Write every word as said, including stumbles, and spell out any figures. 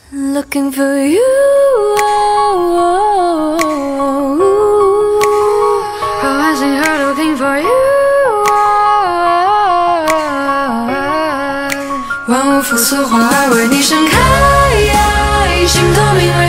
Looking for you. Oh, I see her looking for you. 万物复苏，花儿为你盛开，心透明。